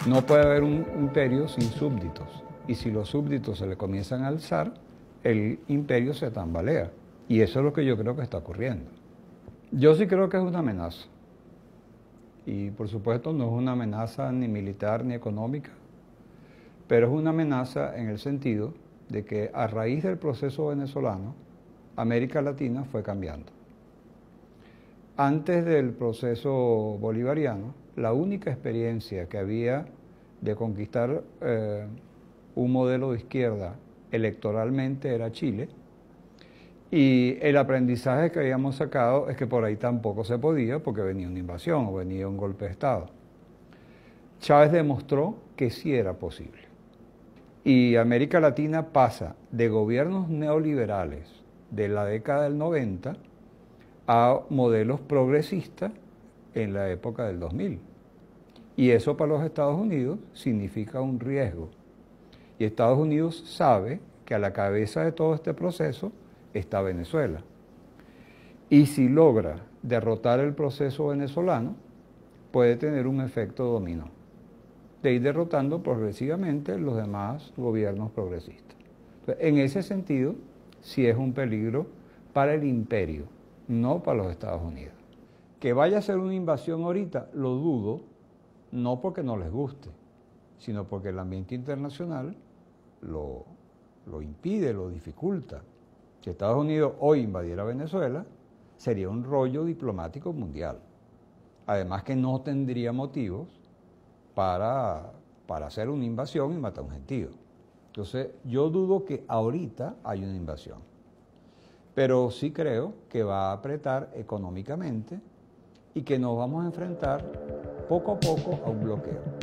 No puede haber un imperio sin súbditos. Y si los súbditos se le comienzan a alzar, el imperio se tambalea. Y eso es lo que yo creo que está ocurriendo. Yo sí creo que es una amenaza. Y por supuesto no es una amenaza ni militar ni económica, pero es una amenaza en el sentido de que a raíz del proceso venezolano, América Latina fue cambiando. Antes del proceso bolivariano, la única experiencia que había de conquistar un modelo de izquierda electoralmente era Chile, y el aprendizaje que habíamos sacado es que por ahí tampoco se podía porque venía una invasión o venía un golpe de Estado. Chávez demostró que sí era posible. Y América Latina pasa de gobiernos neoliberales de la década del 90 a modelos progresistas en la época del 2000. Y eso para los Estados Unidos significa un riesgo. Y Estados Unidos sabe que a la cabeza de todo este proceso está Venezuela. Y si logra derrotar el proceso venezolano, puede tener un efecto dominó, de ir derrotando progresivamente los demás gobiernos progresistas. Entonces, en ese sentido, sí es un peligro para el imperio, no para los Estados Unidos. Que vaya a ser una invasión ahorita, lo dudo, no porque no les guste, sino porque el ambiente internacional lo impide, lo dificulta. Si Estados Unidos hoy invadiera Venezuela, sería un rollo diplomático mundial. Además que no tendría motivos para hacer una invasión y matar a un gentío. Entonces, yo dudo que ahorita haya una invasión. Pero sí creo que va a apretar económicamente y que nos vamos a enfrentar poco a poco a un bloqueo.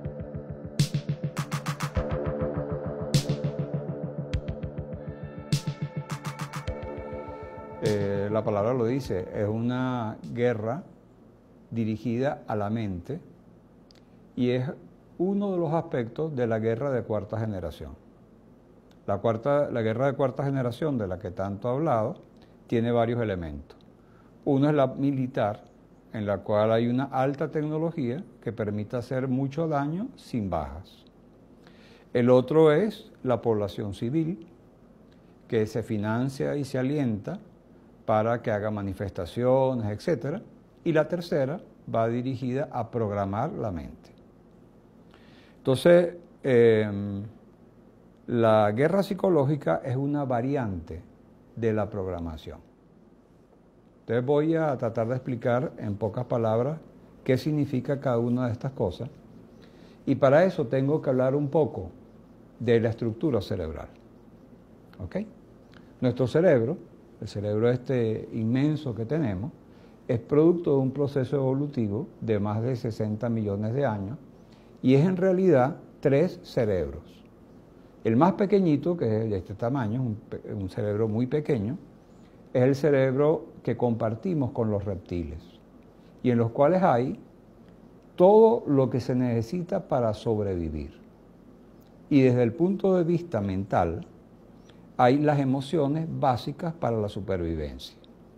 La palabra lo dice, es una guerra dirigida a la mente y es uno de los aspectos de la guerra de cuarta generación. La guerra de cuarta generación, de la que tanto he hablado, tiene varios elementos. Uno es la militar, en la cual hay una alta tecnología que permite hacer mucho daño sin bajas. El otro es la población civil, que se financia y se alienta para que haga manifestaciones, etc. Y la tercera va dirigida a programar la mente. Entonces, la guerra psicológica es una variante de la programación. Entonces voy a tratar de explicar en pocas palabras qué significa cada una de estas cosas. Y para eso tengo que hablar un poco de la estructura cerebral. ¿Ok? Nuestro cerebro, el cerebro este inmenso que tenemos, es producto de un proceso evolutivo de más de 60 millones de años y es en realidad 3 cerebros. El más pequeñito, que es de este tamaño, un cerebro muy pequeño, es el cerebro que compartimos con los reptiles y en los cuales hay todo lo que se necesita para sobrevivir. Y desde el punto de vista mental, hay las emociones básicas para la supervivencia.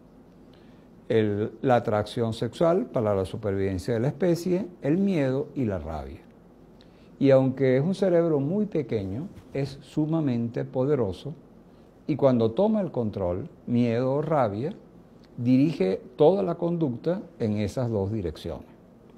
La atracción sexual para la supervivencia de la especie, el miedo y la rabia. Y aunque es un cerebro muy pequeño, es sumamente poderoso y cuando toma el control, miedo o rabia, dirige toda la conducta en esas dos direcciones.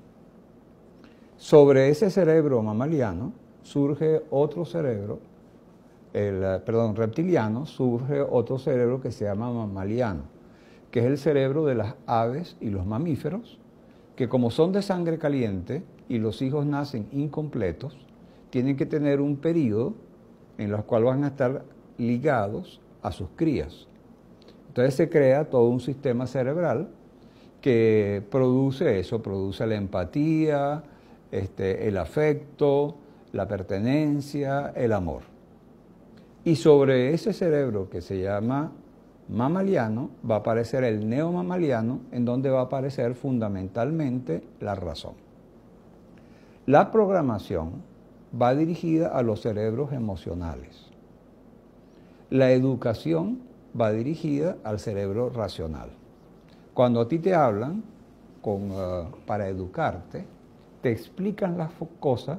Sobre ese cerebro mamaliano surge otro cerebro, reptiliano, surge otro cerebro que se llama mamaliano, que es el cerebro de las aves y los mamíferos, que como son de sangre caliente y los hijos nacen incompletos, tienen que tener un periodo en el cual van a estar ligados a sus crías. Entonces se crea todo un sistema cerebral que produce eso, produce la empatía, el afecto, la pertenencia, el amor. Y sobre ese cerebro que se llama mamaliano va a aparecer el neomamaliano, en donde va a aparecer fundamentalmente la razón. La programación va dirigida a los cerebros emocionales. La educación va dirigida al cerebro racional. Cuando a ti te hablan para educarte, te explican las cosas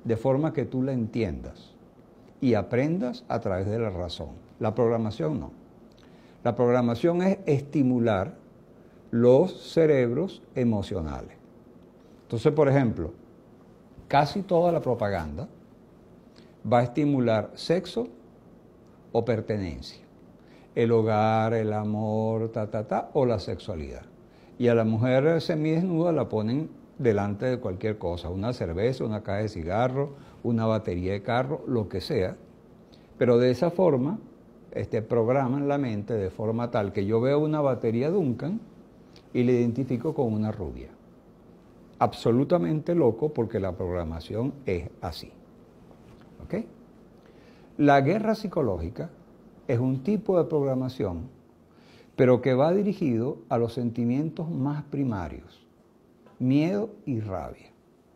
de forma que tú la entiendas y aprendas a través de la razón. La programación no. La programación es estimular los cerebros emocionales. Entonces, por ejemplo, casi toda la propaganda va a estimular sexo o pertenencia, el hogar, el amor, o la sexualidad. Y a la mujer semidesnuda la ponen delante de cualquier cosa, una cerveza, una caja de cigarros, una batería de carro, lo que sea. Pero de esa forma, programan la mente de forma tal que yo veo una batería Duncan y la identifico con una rubia. Absolutamente loco porque la programación es así. ¿Ok? La guerra psicológica es un tipo de programación, pero que va dirigido a los sentimientos más primarios, miedo y rabia.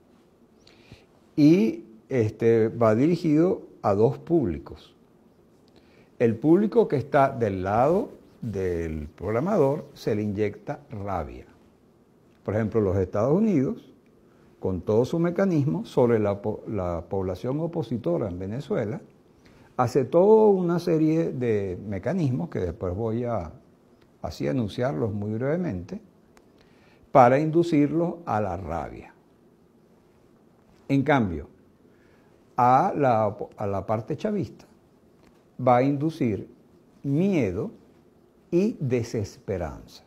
Y va dirigido a dos públicos. El público que está del lado del programador se le inyecta rabia. Por ejemplo, los Estados Unidos, con todo su mecanismo sobre la población opositora en Venezuela, hace toda una serie de mecanismos que después voy a así anunciarlos muy brevemente, para inducirlos a la rabia. En cambio, a la parte chavista va a inducir miedo y desesperanza.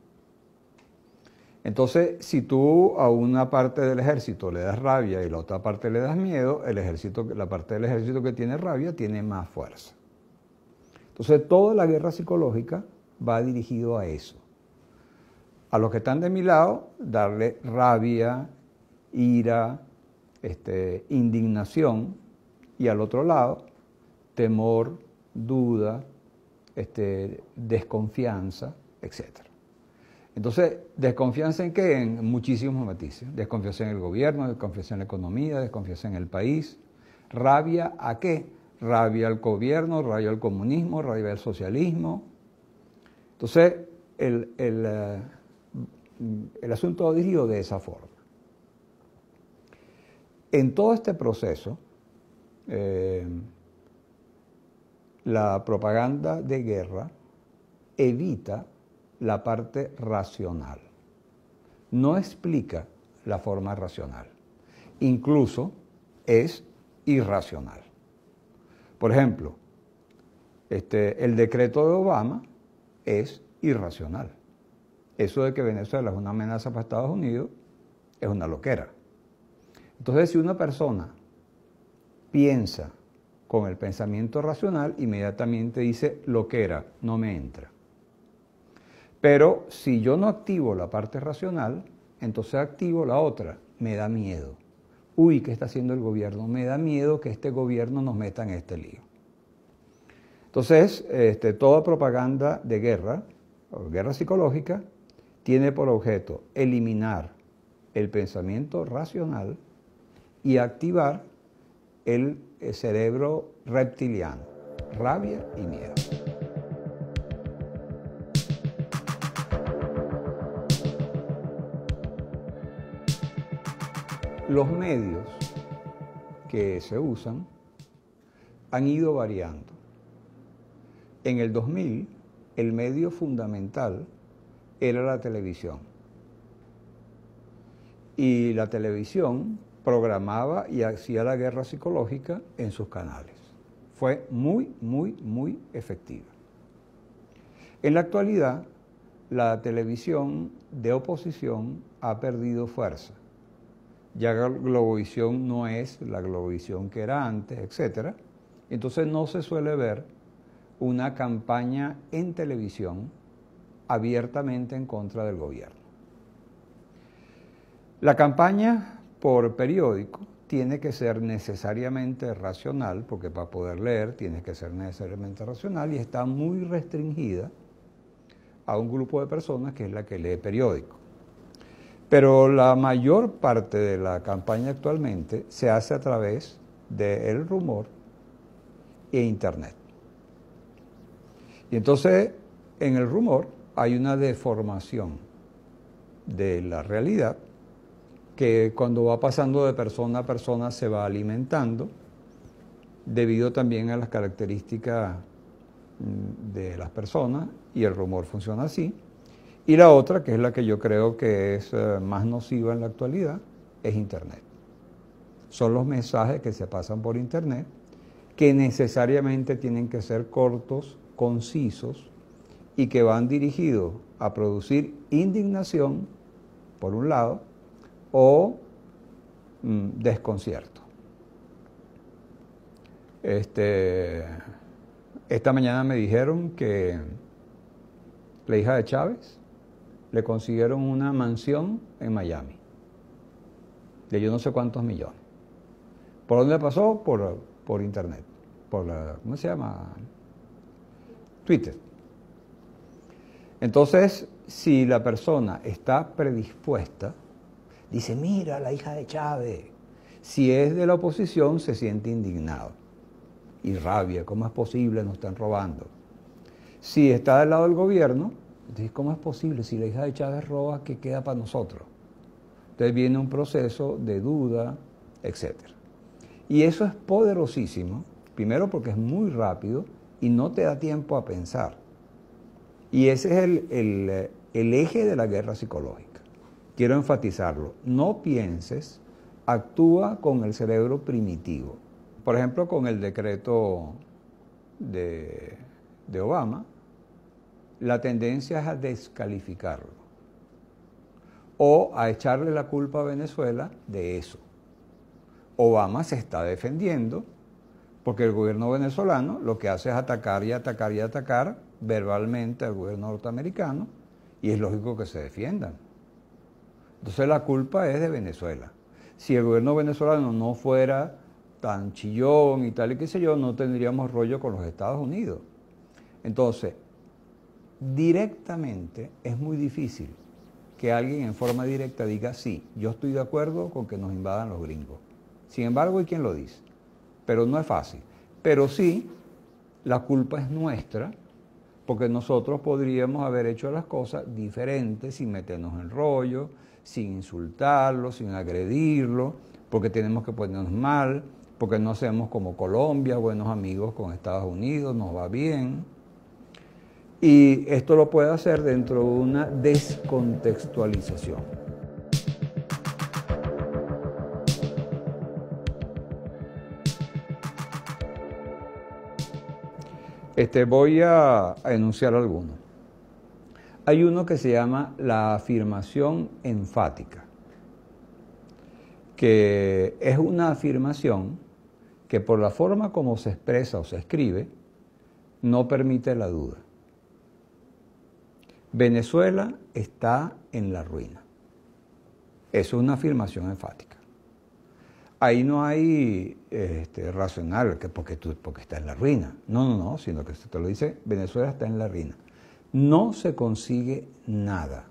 Entonces, si tú a una parte del ejército le das rabia y a la otra parte le das miedo, la parte del ejército que tiene rabia tiene más fuerza. Entonces, toda la guerra psicológica va dirigido a eso. A los que están de mi lado, darle rabia, ira, indignación, y al otro lado, temor, duda, desconfianza, etc. Entonces, ¿desconfianza en qué? En muchísimos matices. Desconfianza en el gobierno, desconfianza en la economía, desconfianza en el país. ¿Rabia a qué? Rabia al gobierno, rabia al comunismo, rabia al socialismo. Entonces, el asunto va dirigido de esa forma. En todo este proceso, la propaganda de guerra evita la parte racional. No explica la forma racional. Incluso es irracional. Por ejemplo, el decreto de Obama es irracional. Eso de que Venezuela es una amenaza para Estados Unidos es una loquera. Entonces, si una persona piensa con el pensamiento racional, inmediatamente dice loquera, no me entra. Pero si yo no activo la parte racional, entonces activo la otra, me da miedo. Uy, ¿qué está haciendo el gobierno? Me da miedo que este gobierno nos meta en este lío. Entonces, toda propaganda de guerra, o guerra psicológica, tiene por objeto eliminar el pensamiento racional y activar el cerebro reptiliano, rabia y miedo. Los medios que se usan han ido variando. En el 2000, el medio fundamental era la televisión. Y la televisión programaba y hacía la guerra psicológica en sus canales. Fue muy, muy, muy efectiva. En la actualidad, la televisión de oposición ha perdido fuerza. Ya la Globovisión no es la Globovisión que era antes, etc. Entonces no se suele ver una campaña en televisión abiertamente en contra del gobierno. La campaña por periódico tiene que ser necesariamente racional, porque para poder leer tiene que ser necesariamente racional, y está muy restringida a un grupo de personas que es la que lee periódico. Pero la mayor parte de la campaña actualmente se hace a través del rumor e Internet. Y entonces, en el rumor hay una deformación de la realidad que cuando va pasando de persona a persona se va alimentando, debido también a las características de las personas, y el rumor funciona así. Y la otra, que es la que yo creo que es más nociva en la actualidad, es Internet. Son los mensajes que se pasan por Internet, que necesariamente tienen que ser cortos, concisos, y que van dirigidos a producir indignación, por un lado, o desconcierto. Esta mañana me dijeron que la hija de Chávez le consiguieron una mansión en Miami, de yo no sé cuántos millones. ¿Por dónde pasó? Por Internet, por la, ¿cómo se llama? Twitter. Entonces, si la persona está predispuesta, dice, mira, la hija de Chávez. Si es de la oposición, se siente indignado y rabia. ¿Cómo es posible? Nos están robando. Si está del lado del gobierno, dice, ¿cómo es posible? Si la hija de Chávez roba, ¿qué queda para nosotros? Entonces viene un proceso de duda, etc. Y eso es poderosísimo, primero porque es muy rápido y no te da tiempo a pensar. Y ese es el eje de la guerra psicológica. Quiero enfatizarlo. No pienses, actúa con el cerebro primitivo. Por ejemplo, con el decreto de Obama, la tendencia es a descalificarlo o a echarle la culpa a Venezuela de eso. Obama se está defendiendo porque el gobierno venezolano lo que hace es atacar y atacar y atacar verbalmente al gobierno norteamericano, y es lógico que se defiendan. Entonces la culpa es de Venezuela. Si el gobierno venezolano no fuera tan chillón y tal y qué sé yo, no tendríamos rollo con los Estados Unidos. Entonces, directamente es muy difícil que alguien en forma directa diga, sí, yo estoy de acuerdo con que nos invadan los gringos. Sin embargo, hay quien lo dice. Pero no es fácil. Pero sí, la culpa es nuestra, porque nosotros podríamos haber hecho las cosas diferentes, sin meternos en rollo, sin insultarlo, sin agredirlo, porque tenemos que ponernos mal, porque no hacemos como Colombia, buenos amigos con Estados Unidos, nos va bien. Y esto lo puede hacer dentro de una descontextualización. Voy a enunciar algunos. Hay uno que se llama la afirmación enfática, que es una afirmación que por la forma como se expresa o se escribe, no permite la duda. Venezuela está en la ruina. Eso es una afirmación enfática. Ahí no hay racional, que porque está en la ruina. No, sino que se te lo dice, Venezuela está en la ruina. No se consigue nada.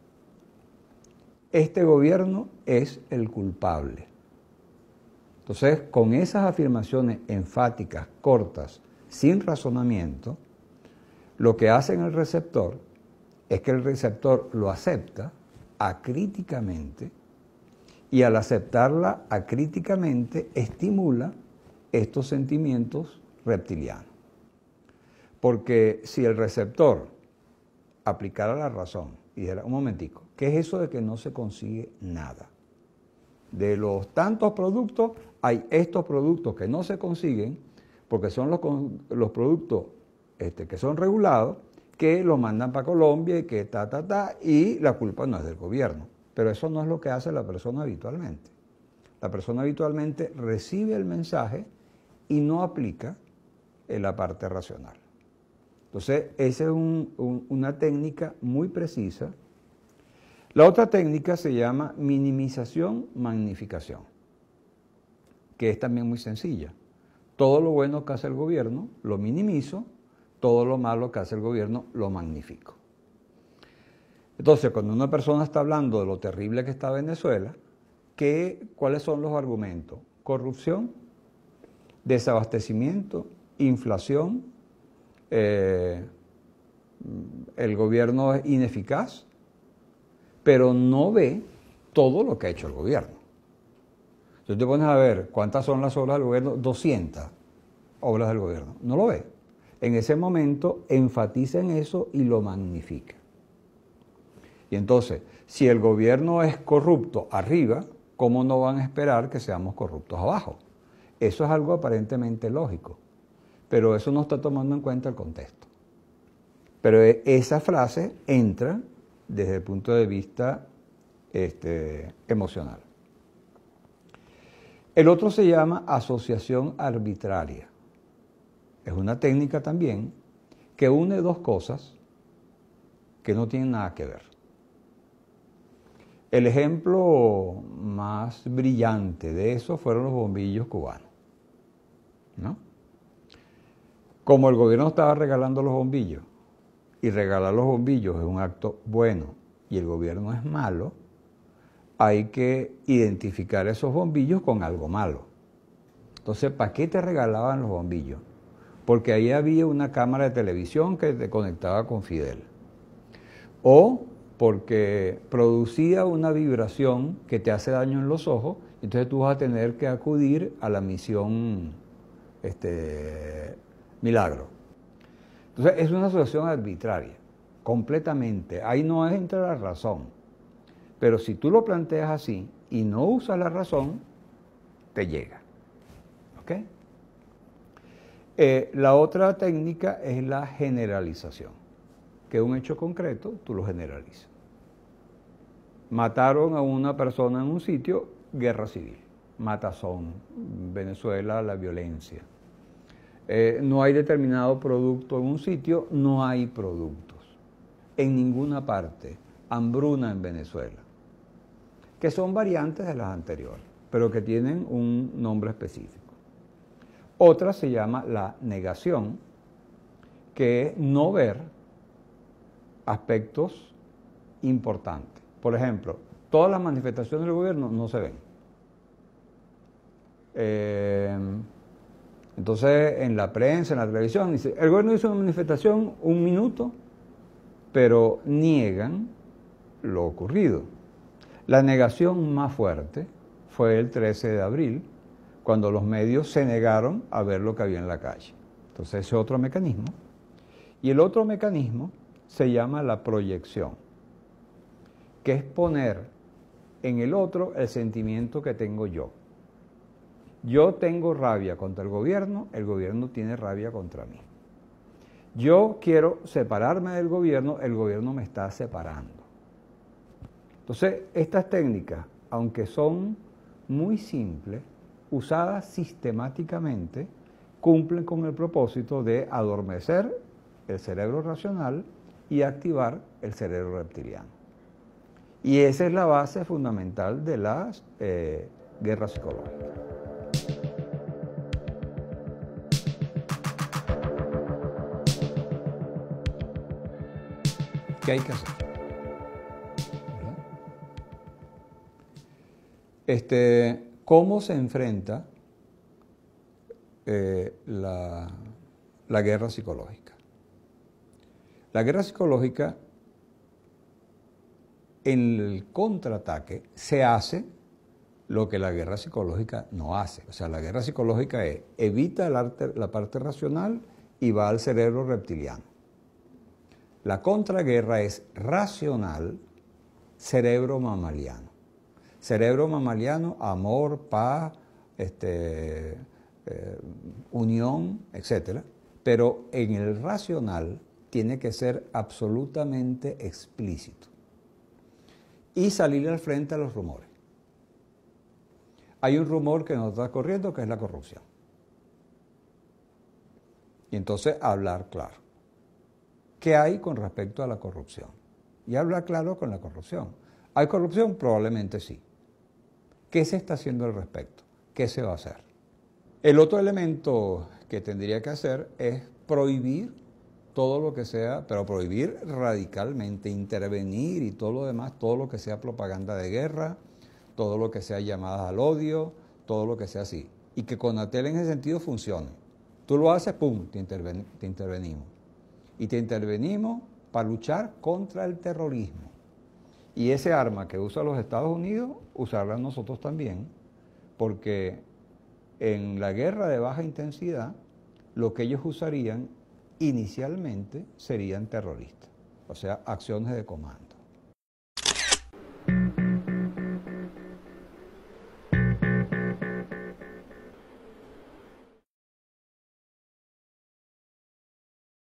Este gobierno es el culpable. Entonces, con esas afirmaciones enfáticas, cortas, sin razonamiento, lo que hace en el receptor es que el receptor lo acepta acríticamente, y al aceptarla acríticamente estimula estos sentimientos reptilianos. Porque si el receptor aplicara la razón y dijera, un momentico, ¿qué es eso de que no se consigue nada? De los tantos productos, hay estos productos que no se consiguen porque son los productos que son regulados, que los mandan para Colombia y que y la culpa no es del gobierno. Pero eso no es lo que hace la persona habitualmente. La persona habitualmente recibe el mensaje y no aplica en la parte racional. Entonces, esa es una técnica muy precisa. La otra técnica se llama minimización-magnificación, que es también muy sencilla. Todo lo bueno que hace el gobierno lo minimizo, todo lo malo que hace el gobierno lo magnifico. Entonces, cuando una persona está hablando de lo terrible que está Venezuela, ¿cuáles son los argumentos? Corrupción, desabastecimiento, inflación, el gobierno es ineficaz, pero no ve todo lo que ha hecho el gobierno. Entonces te pones a ver cuántas son las obras del gobierno, 200 obras del gobierno. No lo ve. En ese momento enfatiza en eso y lo magnifica. Y entonces, si el gobierno es corrupto arriba, ¿cómo no van a esperar que seamos corruptos abajo? Eso es algo aparentemente lógico, pero eso no está tomando en cuenta el contexto. Pero esa frase entra desde el punto de vista emocional. El otro se llama asociación arbitraria. Es una técnica también que une dos cosas que no tienen nada que ver. El ejemplo más brillante de eso fueron los bombillos cubanos, ¿no? Como el gobierno estaba regalando los bombillos, y regalar los bombillos es un acto bueno y el gobierno es malo, hay que identificar esos bombillos con algo malo. Entonces, ¿para qué te regalaban los bombillos? Porque ahí había una cámara de televisión que te conectaba con Fidel. O porque producía una vibración que te hace daño en los ojos, entonces tú vas a tener que acudir a la misión Milagro. Entonces es una asociación arbitraria, completamente. Ahí no entra la razón. Pero si tú lo planteas así y no usas la razón, te llega. ¿Ok? La otra técnica es la generalización, que un hecho concreto tú lo generalizas. Mataron a una persona en un sitio, guerra civil, matazón, Venezuela, la violencia. No hay determinado producto en un sitio, no hay productos. En ninguna parte, hambruna en Venezuela, que son variantes de las anteriores, pero que tienen un nombre específico. Otra se llama la negación, que es no ver aspectos importantes. Por ejemplo, todas las manifestaciones del gobierno no se ven. Entonces, en la prensa, en la televisión, dice, el gobierno hizo una manifestación 1 minuto, pero niegan lo ocurrido. La negación más fuerte fue el 13 de abril, cuando los medios se negaron a ver lo que había en la calle. Entonces, ese es otro mecanismo. Y el otro mecanismo se llama la proyección, que es poner en el otro el sentimiento que tengo yo. Yo tengo rabia contra el gobierno tiene rabia contra mí. Yo quiero separarme del gobierno, el gobierno me está separando. Entonces, estas técnicas, aunque son muy simples, usadas sistemáticamente, cumplen con el propósito de adormecer el cerebro racional y activar el cerebro reptiliano. Y esa es la base fundamental de las guerras psicológicas. ¿Qué hay que hacer? ¿Cómo se enfrenta la guerra psicológica? La guerra psicológica, en el contraataque, se hace lo que la guerra psicológica no hace. O sea, la guerra psicológica evita la parte racional y va al cerebro reptiliano. La contraguerra es racional, cerebro mamaliano. Cerebro mamaliano, amor, paz, unión, etc. Pero en el racional tiene que ser absolutamente explícito. Y salir al frente a los rumores. Hay un rumor que nos está corriendo que es la corrupción. Y entonces hablar claro. ¿Qué hay con respecto a la corrupción? Y hablar claro con la corrupción. ¿Hay corrupción? Probablemente sí. ¿Qué se está haciendo al respecto? ¿Qué se va a hacer? El otro elemento que tendría que hacer es prohibir todo lo que sea, pero prohibir radicalmente, intervenir y todo lo demás, todo lo que sea propaganda de guerra, todo lo que sea llamadas al odio, todo lo que sea así. Y que Conatel en ese sentido funcione. Tú lo haces, ¡pum!, te intervenimos. Y te intervenimos para luchar contra el terrorismo. Y ese arma que usa los Estados Unidos, usarla nosotros también, porque en la guerra de baja intensidad, lo que ellos usarían inicialmente serían terroristas, o sea, acciones de comando.